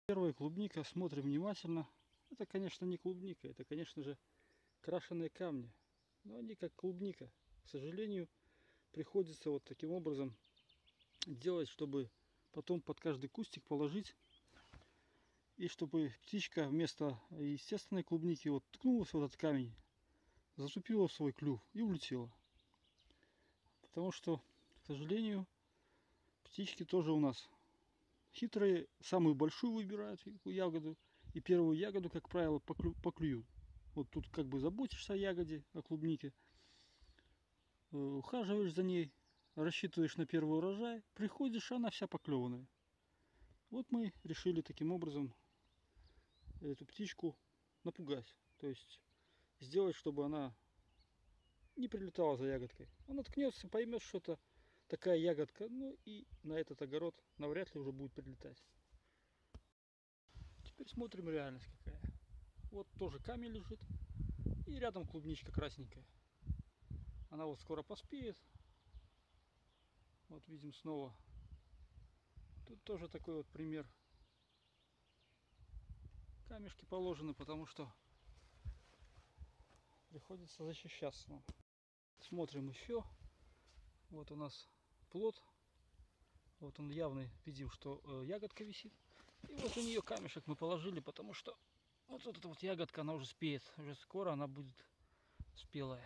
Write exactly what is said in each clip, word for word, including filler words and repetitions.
Первая клубника, смотрим внимательно. Это, конечно, не клубника, это, конечно же, крашеные камни. Но они как клубника. К сожалению, приходится вот таким образом делать, чтобы потом под каждый кустик положить. И чтобы птичка вместо естественной клубники вот ткнулась в этот камень, зацепила свой клюв и улетела. Потому что, к сожалению, птички тоже у нас хитрые, самую большую выбирают ягоду. И первую ягоду, как правило, поклю, поклюют. Вот тут как бы заботишься о ягоде, о клубнике, ухаживаешь за ней, рассчитываешь на первый урожай, приходишь, она вся поклеванная. Вот мы решили таким образом эту птичку напугать. То есть сделать, чтобы она не прилетала за ягодкой. Она ткнется, поймет, что это такая ягодка, ну и на этот огород навряд ли уже будет прилетать. Теперь смотрим реальность какая. Вот тоже камень лежит и рядом клубничка красненькая. Она вот скоро поспеет. Вот видим снова. Тут тоже такой вот пример. Камешки положены, потому что приходится защищаться. Смотрим еще. Вот у нас плод. Вот он явный, видим, что ягодка висит. И вот у нее камешек мы положили, потому что вот эта вот ягодка, она уже спеет. Уже скоро она будет спелая.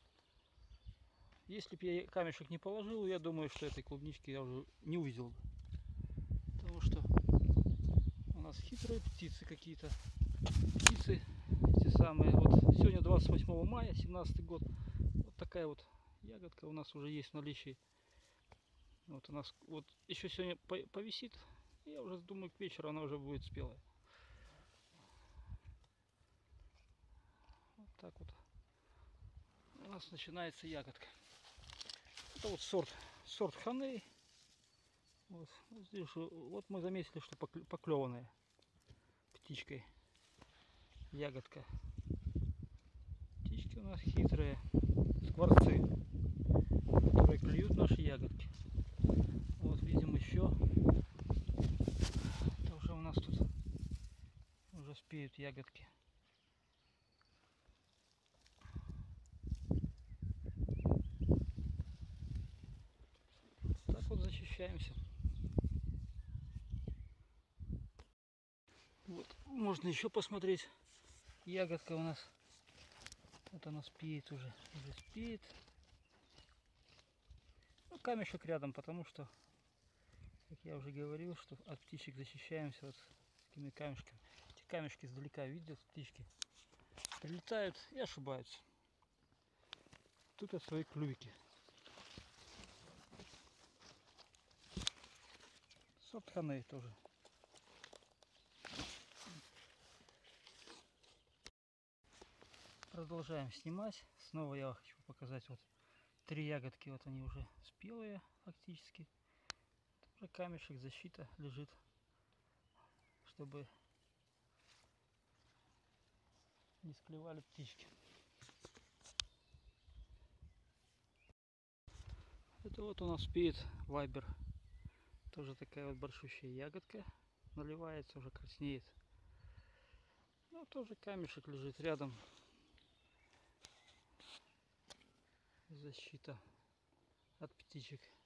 Если бы я камешек не положил, я думаю, что этой клубнички я уже не увидел бы. Потому что у нас хитрые птицы какие-то. Птицы эти самые. Вот сегодня двадцать восьмое мая, семнадцатый год. Вот такая вот ягодка у нас уже есть в наличии. Вот у нас вот еще сегодня повисит. Я уже думаю, к вечеру она уже будет спелая. Вот так вот у нас начинается ягодка. Это вот сорт, сорт Ханей. Вот, здесь, вот мы заметили, что поклеванная птичкой ягодка. Птички у нас хитрые, скворцы, которые клюют наши ягодки. Вот видим еще. Это уже у нас тут уже спеют ягодки. Так вот защищаемся. Вот, можно еще посмотреть. Ягодка у нас. Вот она спеет уже. Уже спеет. Ну, камешек рядом, потому что, как я уже говорил, что от птичек защищаемся вот такими камешками. Эти камешки издалека видят птички. Прилетают и ошибаются. Тут от свои клювики. Сорт Ханей тоже. Продолжаем снимать. Снова я хочу показать вот три ягодки. Вот они уже спелые фактически. Тоже камешек, защита лежит, чтобы не склевали птички. Это вот у нас спеет вайбер. Тоже такая вот большущая ягодка. Наливается, уже краснеет. Ну, тоже камешек лежит рядом. Защита от птичек.